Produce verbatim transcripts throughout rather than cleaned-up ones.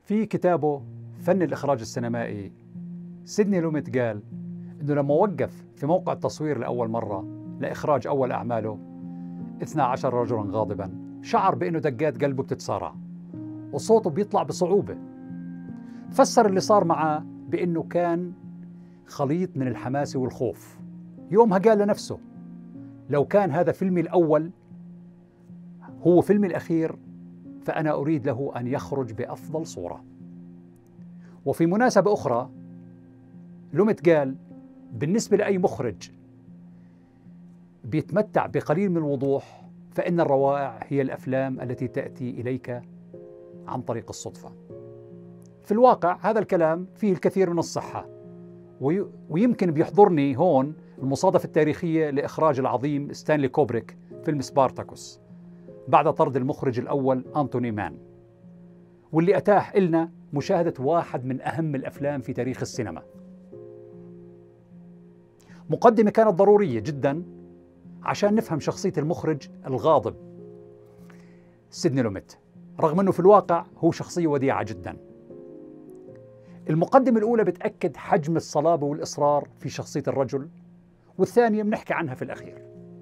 في كتابه فن الإخراج السينمائي، سيدني لوميت قال إنه لما وقف في موقع التصوير لأول مرة لإخراج أول أعماله اثنا عشر رجلاً غاضباً، شعر بأنه دقات قلبه بتتسارع وصوته بيطلع بصعوبة. فسر اللي صار معاه بأنه كان خليط من الحماس والخوف. يومها قال لنفسه: لو كان هذا فيلمي الأول هو فيلمي الأخير فأنا أريد له أن يخرج بأفضل صورة. وفي مناسبة أخرى لوميت قال: بالنسبة لأي مخرج بيتمتع بقليل من الوضوح فإن الروائع هي الأفلام التي تأتي إليك عن طريق الصدفة. في الواقع هذا الكلام فيه الكثير من الصحة، ويمكن بيحضرني هون المصادفة التاريخية لإخراج العظيم ستانلي كوبريك فيلم سبارتاكوس بعد طرد المخرج الأول أنتوني مان، واللي أتاح إلنا مشاهدة واحد من أهم الأفلام في تاريخ السينما. مقدمة كانت ضرورية جدا عشان نفهم شخصية المخرج الغاضب سيدني لوميت، رغم أنه في الواقع هو شخصية وديعة جدا. المقدمة الأولى بتأكد حجم الصلابة والإصرار في شخصية الرجل، والثانية بنحكي عنها في الأخير.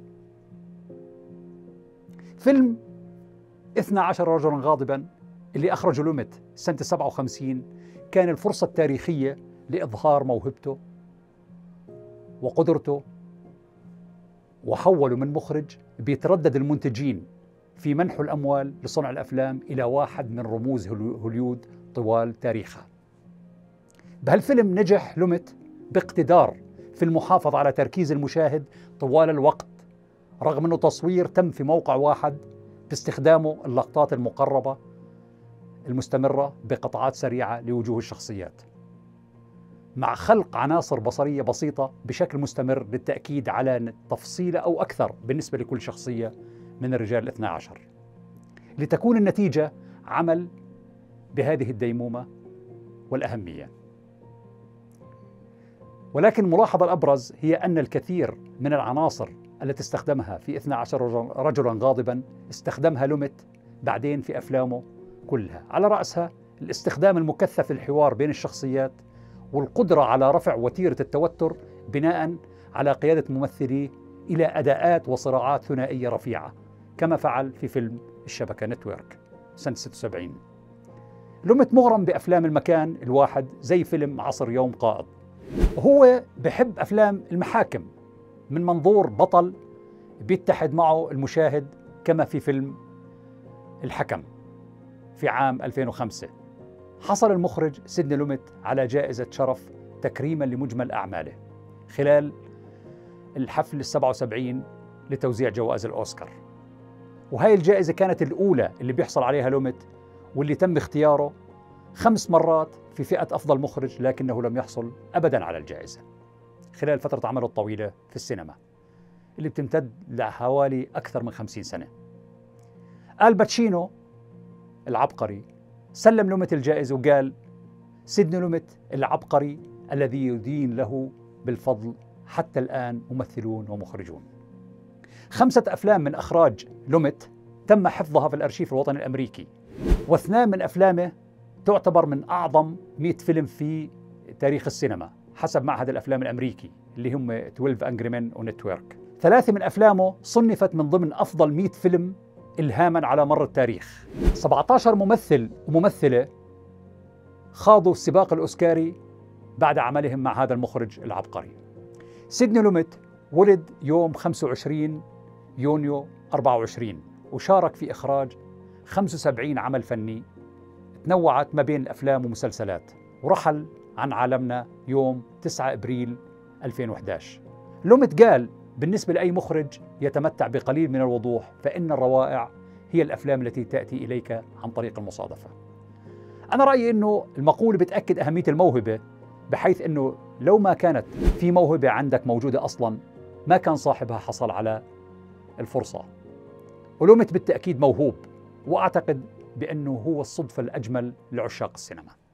فيلم اثنا عشر رجلاً غاضباً اللي أخرجه لوميت سنة سبعة وخمسين كان الفرصة التاريخية لإظهار موهبته وقدرته، وحوله من مخرج بيتردد المنتجين في منحه الأموال لصنع الأفلام إلى واحد من رموز هوليود طوال تاريخها. بهالفيلم نجح لوميت باقتدار في المحافظة على تركيز المشاهد طوال الوقت، رغم أنه تصوير تم في موقع واحد باستخدامه اللقطات المقربة المستمرة بقطعات سريعة لوجوه الشخصيات، مع خلق عناصر بصرية بسيطة بشكل مستمر للتأكيد على تفصيلة أو أكثر بالنسبة لكل شخصية من الرجال الاثنى عشر، لتكون النتيجة عمل بهذه الديمومة والأهمية. ولكن الملاحظة الأبرز هي أن الكثير من العناصر التي استخدمها في اثنا عشر رجلاً غاضباً استخدمها لوميت بعدين في أفلامه كلها، على رأسها الاستخدام المكثف للحوار بين الشخصيات، والقدرة على رفع وتيرة التوتر بناء على قيادة ممثليه إلى أداءات وصراعات ثنائية رفيعة، كما فعل في فيلم الشبكة نتورك سنة ستة وسبعين. لوميت مغرم بأفلام المكان الواحد زي فيلم عصر يوم قائض، وهو بحب أفلام المحاكم من منظور بطل بيتحد معه المشاهد، كما في فيلم الحكم في عام ألفين وخمسة. حصل المخرج سيدني لوميت على جائزة شرف تكريما لمجمل أعماله خلال الحفل السبعة وسبعين لتوزيع جوائز الأوسكار، وهي الجائزة كانت الأولى اللي بيحصل عليها لوميت، واللي تم اختياره خمس مرات في فئة أفضل مخرج، لكنه لم يحصل أبداً على الجائزة خلال فترة عمله الطويلة في السينما اللي بتمتد لحوالي أكثر من خمسين سنة. آل باتشينو العبقري سلم لوميت الجائزة وقال: سيدني لوميت العبقري الذي يدين له بالفضل حتى الآن ممثلون ومخرجون. خمسة أفلام من أخراج لوميت تم حفظها في الأرشيف الوطني الأمريكي، واثنان من أفلامه تعتبر من أعظم مئة فيلم في تاريخ السينما حسب معهد الأفلام الأمريكي اللي هم اثنا عشر أنجري مان ونتورك. ثلاثة من أفلامه صنفت من ضمن أفضل مئة فيلم إلهاماً على مر التاريخ. سبعة عشر ممثل وممثلة خاضوا السباق الأوسكاري بعد عملهم مع هذا المخرج العبقري. سيدني لوميت ولد يوم خمسة وعشرين يونيو أربعة وعشرين، وشارك في إخراج خمسة وسبعين عمل فني تنوعت ما بين الأفلام ومسلسلات، ورحل عن عالمنا يوم تسعة أبريل ألفين وإحدى عشر. لوميت قال: بالنسبة لأي مخرج يتمتع بقليل من الوضوح فإن الروائع هي الأفلام التي تأتي إليك عن طريق المصادفة. أنا رأيي أنه المقولة بتأكد أهمية الموهبة، بحيث أنه لو ما كانت في موهبة عندك موجودة أصلاً ما كان صاحبها حصل على الفرصة. ولوميت بالتأكيد موهوب، وأعتقد بأنه هو الصدفة الأجمل لعشاق السينما.